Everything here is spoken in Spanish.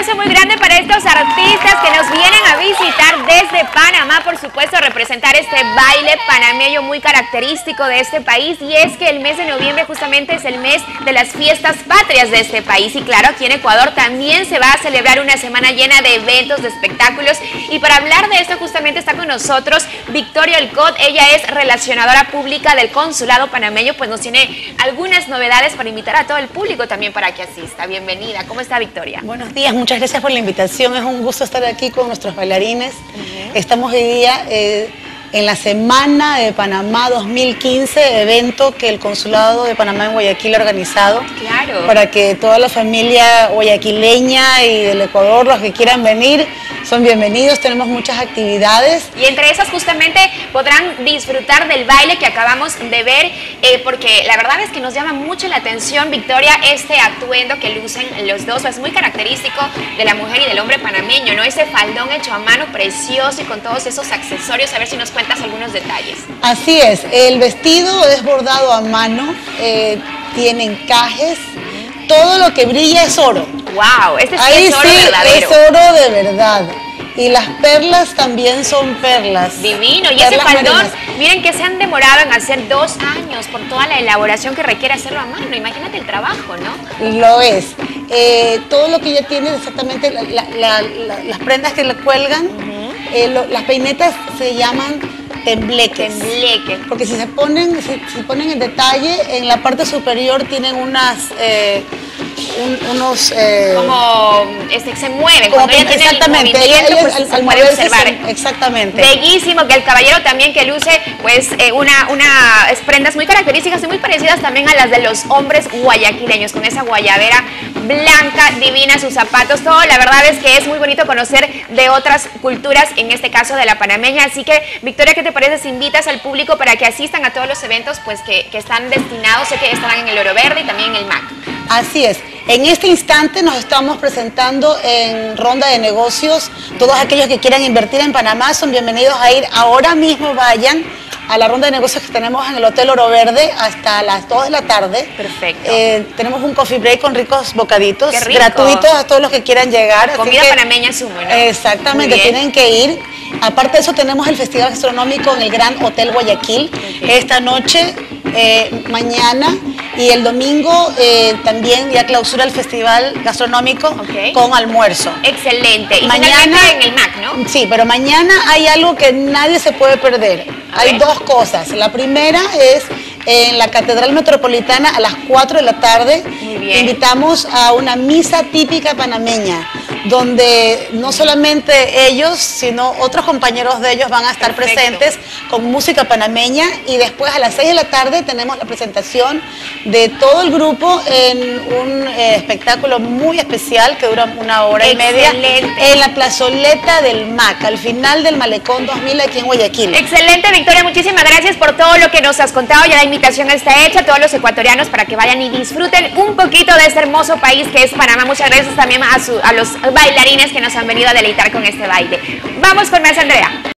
abrazo muy grande para estos artistas que nos vienen a visitar desde Panamá, por supuesto, a representar este baile panameño muy característico de este país. Y es que el mes de noviembre justamente es el mes de las fiestas patrias de este país. Y claro, aquí en Ecuador también se va a celebrar una semana llena de eventos, de espectáculos. Y para hablar de esto justamente está con nosotros Victoria Olcott. Ella es relacionadora pública del Consulado Panameño, pues nos tiene algunas novedades para invitar a todo el público también para que asista. Bienvenida. ¿Cómo está, Victoria? Buenos días, muchas gracias por la invitación. Es un gusto estar aquí con nuestros bailarines. Estamos hoy día en la Semana de Panamá 2015, evento que el Consulado de Panamá en Guayaquil ha organizado. Claro. Para que toda la familia guayaquileña y del Ecuador, los que quieran venir, son bienvenidos. Tenemos muchas actividades. Y entre esas justamente podrán disfrutar del baile que acabamos de ver, porque la verdad es que nos llama mucho la atención, Victoria, este atuendo que lucen los dos. Es muy característico de la mujer y del hombre panameño, ¿no? Ese faldón hecho a mano precioso y con todos esos accesorios. A ver si nos cuentas algunos detalles. Así es, el vestido es bordado a mano, tiene encajes, todo lo que brilla es oro. ¡Wow! Este sí Ahí es oro verdadero. Es oro de verdad. Y las perlas también son perlas. Divino. Y perlas ese faldón, marinas. miren que se han demorado en hacer 2 años por toda la elaboración que requiere hacerlo a mano. Imagínate el trabajo, ¿no? Lo es. Todo lo que ella tiene, exactamente las prendas que le cuelgan, las peinetas se llaman tembleques. Tembleque. Porque si ponen en detalle, en la parte superior tienen unos como se mueven, cuando ella tiene exactamente, el movimiento, pues al se puede moverse observar. Exactamente. Bellísimo, que el caballero también que luce pues unas prendas muy características y muy parecidas también a las de los hombres guayaquileños, con esa guayabera blanca, divina, sus zapatos, todo. La verdad es que es muy bonito conocer de otras culturas, en este caso de la panameña. Así que, Victoria, ¿qué te parece si invitas al público para que asistan a todos los eventos pues que están destinados? Sé que estarán en el Oro Verde y también en el MAC. Así es. En este instante nos estamos presentando en ronda de negocios. Todos aquellos que quieran invertir en Panamá son bienvenidos a ir. Ahora mismo vayan a la ronda de negocios que tenemos en el Hotel Oro Verde hasta las 2 de la tarde. Perfecto. Tenemos un coffee break con ricos bocaditos gratuitos a todos los que quieran llegar. Comida panameña sumo, ¿no? Exactamente, tienen que ir. Aparte de eso, tenemos el Festival Gastronómico en el Gran Hotel Guayaquil. Esta noche, mañana y el domingo también ya clausura el Festival Gastronómico con almuerzo. Excelente. Y mañana en el MAC, ¿no? Sí, pero mañana hay algo que nadie se puede perder. Hay 2 cosas. La primera es en la Catedral Metropolitana a las 4 de la tarde. Muy bien. Invitamos a una misa típica panameña, donde no solamente ellos, sino otros compañeros de ellos van a estar presentes con música panameña. Y después a las 6 de la tarde tenemos la presentación de todo el grupo en un espectáculo muy especial que dura 1 hora y media en la plazoleta del MAC, al final del Malecón 2000 aquí en Guayaquil. Excelente, Victoria, muchísimas gracias por todo lo que nos has contado. Ya la invitación está hecha a todos los ecuatorianos para que vayan y disfruten un poquito de este hermoso país que es Panamá. Muchas gracias también a los bailarines que nos han venido a deleitar con este baile. Vamos con más, Andrea.